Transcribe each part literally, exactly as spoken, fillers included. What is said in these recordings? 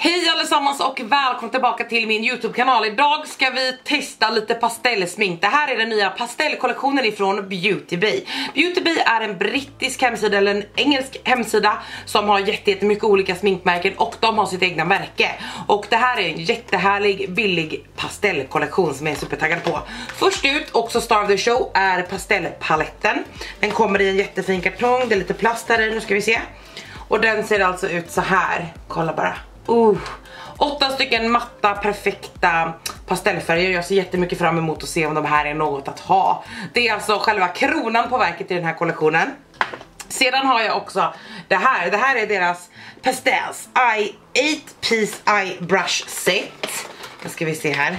Hej allesammans och välkommen tillbaka till min YouTube-kanal. Idag ska vi testa lite pastellsmink. Det här är den nya pastellkollektionen ifrån Beauty Bay. Beauty Bay är en brittisk hemsida, eller en engelsk hemsida, som har jättemycket olika sminkmärken och de har sitt egna märke. Och det här är en jättehärlig, billig pastellkollektion som jag är supertaggad på. Först ut, också star of the show, är pastellpaletten. Den kommer i en jättefin kartong, det är lite plast här i, nu ska vi se. Och den ser alltså ut så här, kolla bara. Uh, åtta stycken matta, perfekta pastellfärger. Jag ser jättemycket fram emot att se om de här är något att ha. Det är alltså själva kronan på verket i den här kollektionen. Sedan har jag också det här. Det här är deras Pastels Eye eight piece Eye Brush Set. Nu ska vi se här.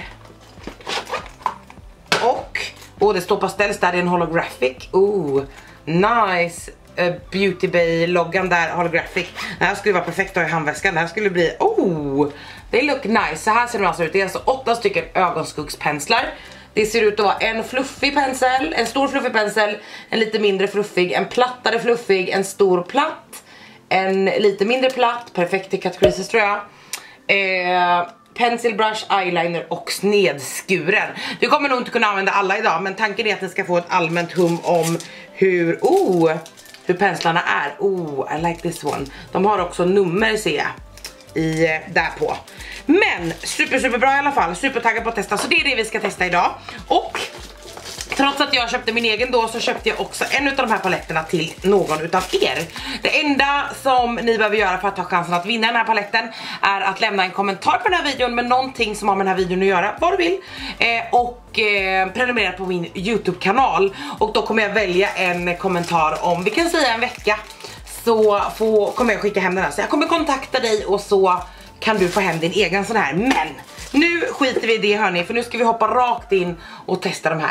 Och oh, det står Pastels där, det är en holographic. Oh, nice. Uh, Beauty Bay loggan där, holographic. Det här skulle vara perfekt att ha i handväskan. Det här skulle bli, oh, they look nice. Så här ser de alltså ut. Det är alltså åtta stycken ögonskuggspenslar. Det ser ut att vara en fluffig pensel, en stor fluffig pensel, en lite mindre fluffig, en plattare fluffig, en stor platt, en lite mindre platt, perfekt till cut creases tror jag. Eh, pencil brush, eyeliner och snedskuren. Vi kommer nog inte kunna använda alla idag, men tanken är att ni ska få ett allmänt hum om hur, oh, hur penslarna är. Oh, I like this one. De har också nummer, ser jag, i, där på. Men super super bra i alla fall. Supertaggad på att testa. Så det är det vi ska testa idag. Och trots att jag köpte min egen då, så köpte jag också en av de här paletterna till någon utav er. Det enda som ni behöver göra för att ta chansen att vinna den här paletten är att lämna en kommentar på den här videon med någonting som har med den här videon att göra, vad du vill. Eh, och eh, prenumerera på min YouTube-kanal. Och då kommer jag välja en kommentar om, vi kan säga en vecka, så får, kommer jag skicka hem den här. Så jag kommer kontakta dig och så kan du få hem din egen sån här. Men nu skiter vi i det, hörni, för nu ska vi hoppa rakt in och testa de här.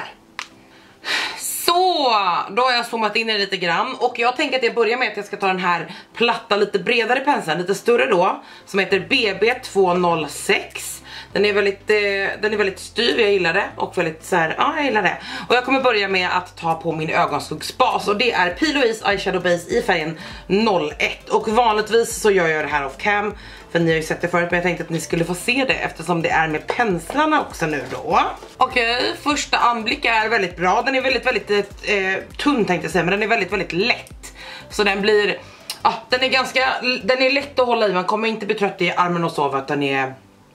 Så, då har jag zoomat in i lite grann. Och jag tänker att jag börjar med att jag ska ta den här platta, lite bredare penseln, lite större då, som heter B B två noll sex. Den är väldigt, eh, den är väldigt styv, jag gillar det. Och väldigt så här, ja, jag gillar det. Och jag kommer börja med att ta på min ögonskuggsbas. Och det är P. Louise Eyeshadow Base i färgen noll ett. Och vanligtvis så gör jag det här off cam, för ni har ju sett det förut, men jag tänkte att ni skulle få se det eftersom det är med penslarna också nu då. Okej, okay, första anblick är väldigt bra. Den är väldigt, väldigt eh, tunn tänkte jag säga, men den är väldigt, väldigt lätt. Så den blir, ja, den är ganska, den är lätt att hålla i. Man kommer inte bli trött i armen och så, för att den är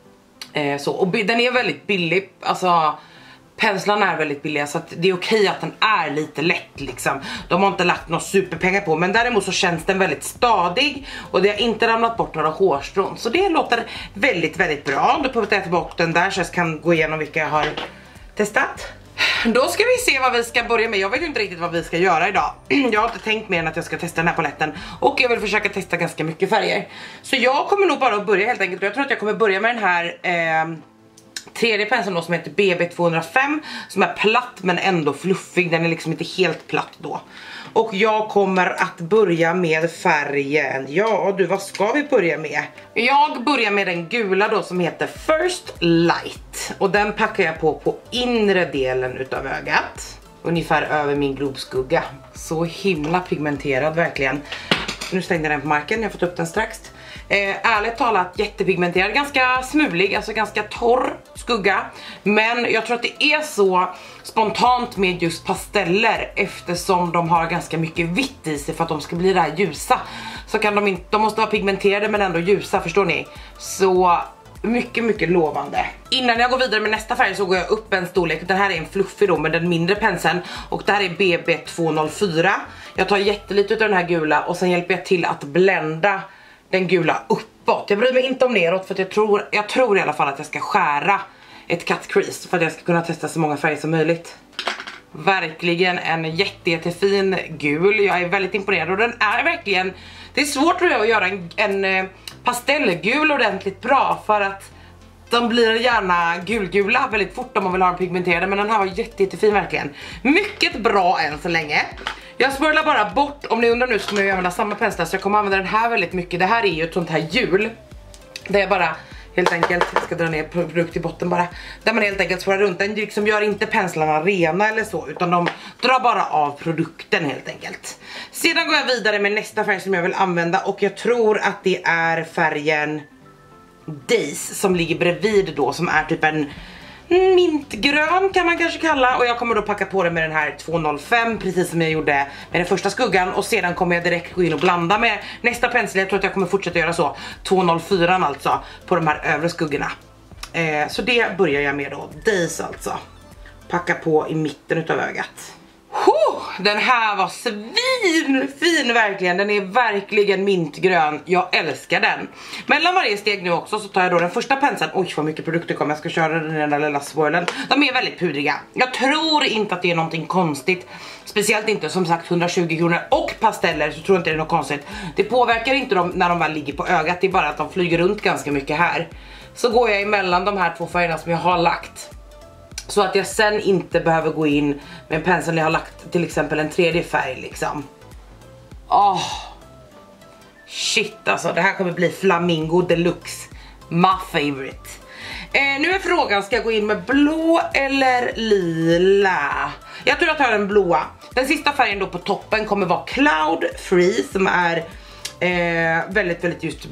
eh, så. Och den är väldigt billig, alltså penslarna är väldigt billiga, så att det är okej att den är lite lätt liksom. De har inte lagt några superpengar på, men däremot så känns den väldigt stadig och det har inte ramlat bort några hårstrån. Så det låter väldigt, väldigt bra. Då puttar jag tillbaka den där så jag kan gå igenom vilka jag har testat. Då ska vi se vad vi ska börja med. Jag vet ju inte riktigt vad vi ska göra idag. Jag har inte tänkt mer än att jag ska testa den här paletten. Och jag vill försöka testa ganska mycket färger. Så jag kommer nog bara att börja helt enkelt. Jag tror att jag kommer börja med den här eh, tredje penseln då, som heter B B två noll fem, som är platt men ändå fluffig. Den är liksom inte helt platt då. Och jag kommer att börja med färgen. Ja du, vad ska vi börja med? Jag börjar med den gula då, som heter First Light. Och den packar jag på på inre delen utav ögat, ungefär över min globskugga. Så himla pigmenterad verkligen. Nu stängde den på marken, jag har fått upp den strax. Eh, ärligt talat jättepigmenterad, ganska smulig, alltså ganska torr skugga. Men jag tror att det är så spontant med just pasteller, eftersom de har ganska mycket vitt i sig för att de ska bli det här ljusa. Så kan de inte, de måste vara pigmenterade men ändå ljusa, förstår ni? Så mycket, mycket lovande. Innan jag går vidare med nästa färg så går jag upp en storlek. Den här är en fluffig då med den mindre penseln. Och det här är B B två noll fyra. Jag tar jättelite av den här gula och sen hjälper jag till att blända den gula uppåt. Jag bryr mig inte om neråt, för att jag tror, jag tror i alla fall att jag ska skära ett cut crease för att jag ska kunna testa så många färger som möjligt. Verkligen en jätte, jättefin gul. Jag är väldigt imponerad och den är verkligen, det är svårt tror jag att göra en, en pastellgul ordentligt bra, för att de blir gärna gulgula väldigt fort om man vill ha en pigmenterade, men den här var jätte, jättefin verkligen. Mycket bra än så länge. Jag smörlar bara bort, om ni undrar nu så kommer jag använda samma penslar, så jag kommer använda den här väldigt mycket. Det här är ju ett sånt här hjul där jag bara helt enkelt, jag ska dra ner produkt i botten bara, där man helt enkelt svarar runt. Den liksom gör inte penslarna rena eller så, utan de drar bara av produkten helt enkelt. Sedan går jag vidare med nästa färg som jag vill använda, och jag tror att det är färgen Days som ligger bredvid då, som är typ en mintgrön kan man kanske kalla. Och jag kommer då packa på det med den här två noll fem, precis som jag gjorde med den första skuggan. Och sedan kommer jag direkt gå in och blanda med nästa pensel. Jag tror att jag kommer fortsätta göra så, två noll fyra alltså, på de här övre skuggorna. eh, Så det börjar jag med då, Days alltså. Packa på i mitten utav ögat. Oh, den här var svinfin verkligen. Den är verkligen mintgrön. Jag älskar den. Mellan varje steg nu också så tar jag då den första penseln. Oj vad mycket produkter kommer. Jag ska köra den i den där lilla swirlen. De är väldigt pudriga. Jag tror inte att det är någonting konstigt. Speciellt inte, som sagt, hundratjugo kronor och pasteller, så tror jag inte det är något konstigt. Det påverkar inte dem när de väl ligger på ögat. Det är bara att de flyger runt ganska mycket här. Så går jag emellan de här två färgerna som jag har lagt, så att jag sen inte behöver gå in med en pensel när jag har lagt till exempel en tredje färg liksom. Åh, oh, shit alltså, det här kommer bli flamingo deluxe. My favorite. eh, Nu är frågan, ska jag gå in med blå eller lila? Jag tror jag tar den blåa. Den sista färgen då på toppen kommer vara Cloud Free, som är eh, väldigt väldigt just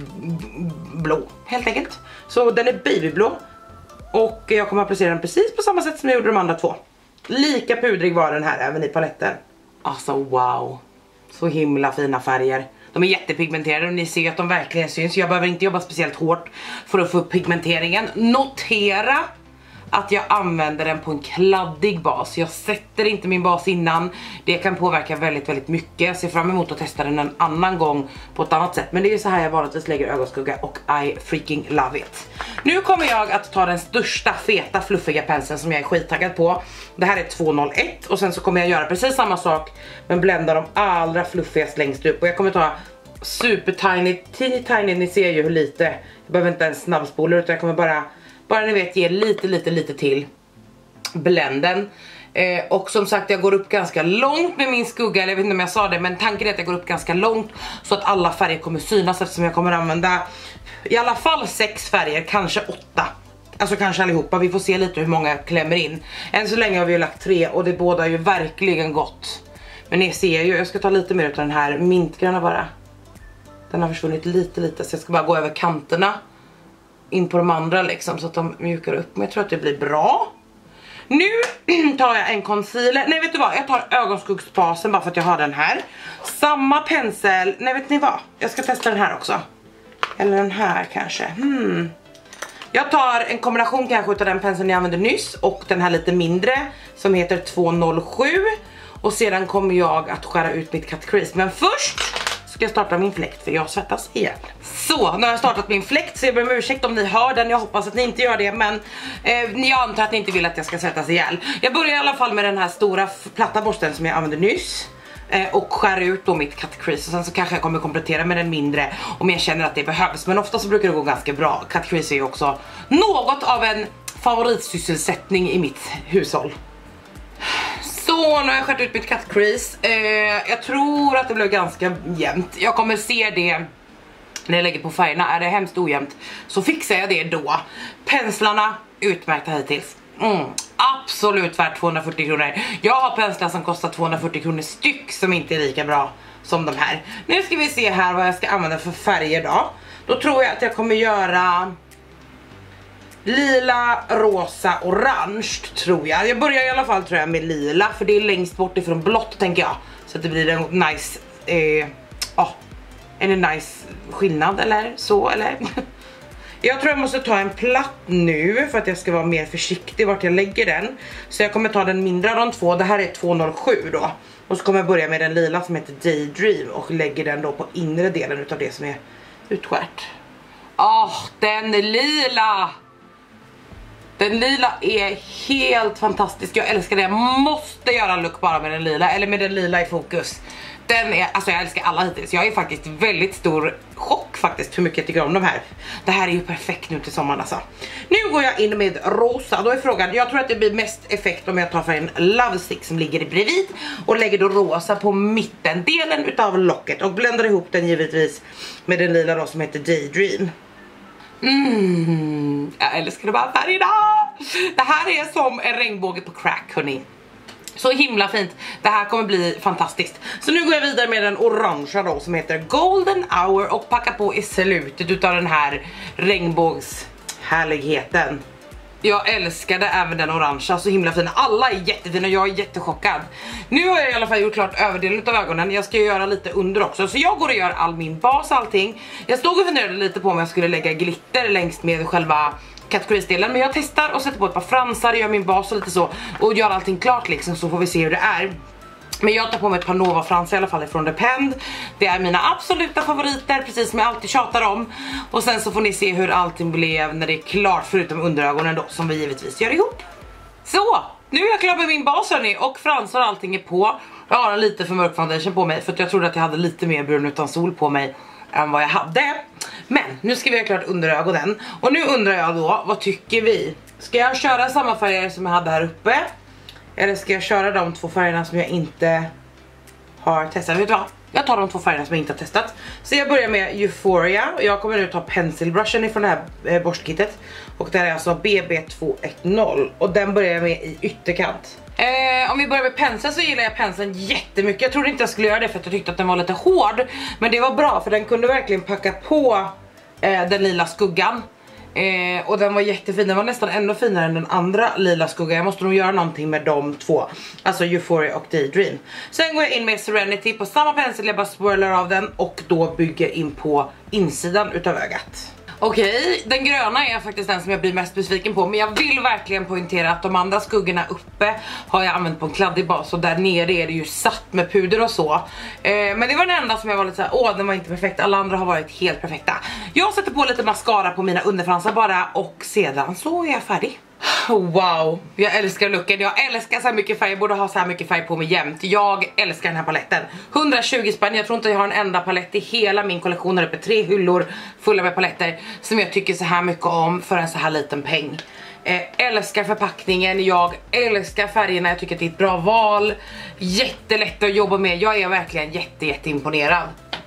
blå helt enkelt. Så den är babyblå. Och jag kommer att applicera den precis på samma sätt som jag gjorde de andra två. Lika pudrig var den här även i paletten. Alltså wow. Så himla fina färger. De är jättepigmenterade och ni ser att de verkligen syns. Jag behöver inte jobba speciellt hårt för att få upp pigmenteringen. Notera att jag använder den på en kladdig bas. Jag sätter inte min bas innan. Det kan påverka väldigt väldigt mycket. Jag ser fram emot att testa den en annan gång på ett annat sätt. Men det är ju så här jag vanligtvis lägger ögonskugga och I freaking love it. Nu kommer jag att ta den största feta fluffiga penseln som jag är skittaggad på. Det här är två noll ett och sen så kommer jag göra precis samma sak men blända de allra fluffigast längst upp. Och jag kommer ta super tiny, teeny tiny, ni ser ju hur lite. Jag behöver inte ens snabbspola utan jag kommer bara Bara ni vet ge lite lite lite till bländen. eh, Och som sagt jag går upp ganska långt med min skugga. Eller jag vet inte om jag sa det, men tanken är att jag går upp ganska långt så att alla färger kommer synas, eftersom jag kommer använda i alla fall sex färger, kanske åtta. Alltså kanske allihopa, vi får se lite hur många jag klämmer in. Än så länge har vi ju lagt tre och det båda ju verkligen gott. Men ni ser ju, jag ska ta lite mer av den här mintgröna bara. Den har försvunnit lite lite så jag ska bara gå över kanterna in på de andra liksom, så att de mjukar upp. Men jag tror att det blir bra. Nu tar jag en concealer. Nej vet du vad, jag tar ögonskuggsbasen bara för att jag har den här. Samma pensel, nej vet ni vad, jag ska testa den här också. Eller den här kanske. hmm. Jag tar en kombination kanske av den penseln jag använde nyss och den här lite mindre som heter två noll sju. Och sedan kommer jag att skära ut mitt cut crease. Men först ska jag starta min fläkt för jag svettas igen. Så, nu har jag startat min fläkt så jag ber om ursäkt om ni hör den. Jag hoppas att ni inte gör det, men eh, jag antar att ni inte vill att jag ska svettas ihjäl. Jag börjar i alla fall med den här stora platta borsten som jag använde nyss. Eh, och skär ut då mitt cut crease. Och sen så kanske jag kommer komplettera med den mindre om jag känner att det behövs. Men ofta så brukar det gå ganska bra. Cut crease är ju också något av en favoritsysselsättning i mitt hushåll. Så nu har jag skärt ut mitt cut crease. eh, Jag tror att det blev ganska jämnt. Jag kommer se det när jag lägger på färgerna. Är det hemskt ojämnt så fixar jag det då. Penslarna utmärkta hittills. mm, Absolut värt tvåhundrafyrtio kronor. Jag har penslar som kostar tvåhundrafyrtio kronor styck som inte är lika bra som de här. Nu ska vi se här vad jag ska använda för färger då. Då tror jag att jag kommer göra lila, rosa, orange tror jag. Jag börjar i alla fall tror jag med lila, för det är längst bort ifrån blått tänker jag. Så att det blir en nice eh, oh, en nice skillnad eller så eller. Jag tror jag måste ta en platt nu för att jag ska vara mer försiktig vart jag lägger den. Så jag kommer ta den mindre av de två. Det här är två noll sju då. Och så kommer jag börja med den lila som heter Daydream och lägger den då på inre delen utav det som är utskärt. Åh, oh, den lila! Den lila är helt fantastisk. Jag älskar det. Jag måste göra en look bara med den lila. Eller med den lila i fokus. Den är, alltså jag älskar alla hittills. Jag är faktiskt väldigt stor chock faktiskt hur mycket jag tycker om de här. Det här är ju perfekt nu till sommaren alltså. Nu går jag in med rosa. Då är frågan, jag tror att det blir mest effekt om jag tar för en Love Stick som ligger bredvid. Och lägger då rosa på mittendelen utav locket. Och bländar ihop den givetvis med den lila då som heter Daydream. Mm, jag älskar de här färgerna. Det här är som en regnbåge på crack hörni. Så himla fint. Det här kommer bli fantastiskt. Så nu går jag vidare med den orangea då, som heter Golden Hour, och packar på i slutet utav den här regnbågshärligheten. Jag älskade även den orangea, så himla fin. Alla är jättefina och jag är jättechockad. Nu har jag i alla fall gjort klart överdelen av ögonen. Jag ska ju göra lite under också. Så jag går och gör all min bas, allting. Jag stod och funderade lite på om jag skulle lägga glitter längst med själva kategorisdelen, men jag testar och sätter på ett par fransar, gör min bas och lite så, och gör allting klart liksom, så får vi se hur det är. Men jag tar på mig ett par Nova-fransar i alla fall ifrån Depend. Det är mina absoluta favoriter, precis som jag alltid tjatar om. Och sen så får ni se hur allting blev när det är klart, förutom underögonen då, som vi givetvis gör ihop. Så, nu är jag klar med min bas hörni, och fransar och allting är på. Jag har en lite för mörk foundation på mig, för att jag trodde att jag hade lite mer brun utan sol på mig än vad jag hade. Men nu ska vi göra klart underögonen. Och nu undrar jag då, vad tycker vi? Ska jag köra samma färger som jag hade här uppe? Eller ska jag köra de två färgerna som jag inte har testat? Vet du vad? Jag tar de två färgerna som jag inte har testat. Så jag börjar med Euphoria. Och jag kommer nu ta penselbrushen ifrån det här eh, borstkittet. Och det här är alltså B B två ett noll. Och den börjar jag med i ytterkant. Eh, om vi börjar med penseln så gillar jag penseln jättemycket. Jag trodde inte jag skulle göra det för att jag tyckte att den var lite hård. Men det var bra, för den kunde verkligen packa på eh, den lila skuggan. Eh, och den var jättefin, den var nästan ännu finare än den andra lila skuggan. Jag måste nog göra någonting med de två, alltså Euphoria och Daydream. Sen går jag in med Serenity på samma pensel, jag bara swirlar av den och då bygger in på insidan utav ögat. Okej, den gröna är faktiskt den som jag blir mest besviken på. Men jag vill verkligen poängtera att de andra skuggorna uppe har jag använt på en kladdig bas. Och där nere är det ju satt med puder och så. eh, Men det var den enda som jag var lite såhär, åh den var inte perfekt. Alla andra har varit helt perfekta. Jag sätter på lite mascara på mina underfransar bara, och sedan så är jag färdig. Wow, jag älskar looken. Jag älskar så här mycket färg, jag borde ha så här mycket färg på mig jämt. Jag älskar den här paletten. hundratjugo spänn, jag tror inte jag har en enda palett i hela min kollektion där uppe. Tre hyllor fulla med paletter som jag tycker så här mycket om för en så här liten peng. eh, Älskar förpackningen, jag älskar färgerna, jag tycker att det är ett bra val. Jättelätt att jobba med, jag är verkligen jätte, jätte imponerad.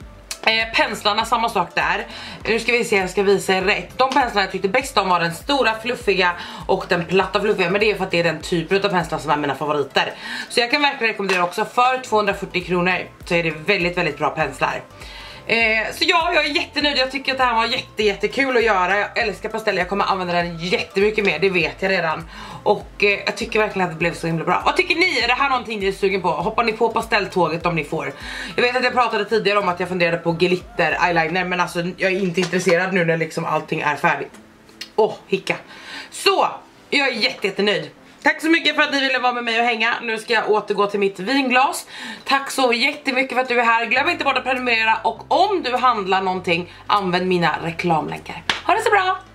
Eh, penslarna, samma sak där. Nu ska vi se, jag ska visa er rätt. De penslarna jag tyckte bäst om var den stora fluffiga och den platta fluffiga. Men det är för att det är den typen av penslar som är mina favoriter. Så jag kan verkligen rekommendera också, för tvåhundrafyrtio kronor så är det väldigt, väldigt bra penslar. Eh, så ja, jag är jättenöjd. Jag tycker att det här var jätte, jättekul att göra. Jag älskar pasteller, jag kommer använda den jättemycket mer, det vet jag redan. Och eh, jag tycker verkligen att det blev så himla bra. Vad tycker ni? Är det här någonting ni är sugen på? Hoppar ni på pastelltåget om ni får? Jag vet att jag pratade tidigare om att jag funderade på glitter eyeliner, men alltså jag är inte intresserad nu när liksom allting är färdigt. Åh, oh, hicka. Så, jag är jätte, jättenöjd. Tack så mycket för att ni ville vara med mig och hänga. Nu ska jag återgå till mitt vinglas. Tack så jättemycket för att du är här. Glöm inte bort att prenumerera. Och om du handlar någonting, använd mina reklamlänkar. Ha det så bra!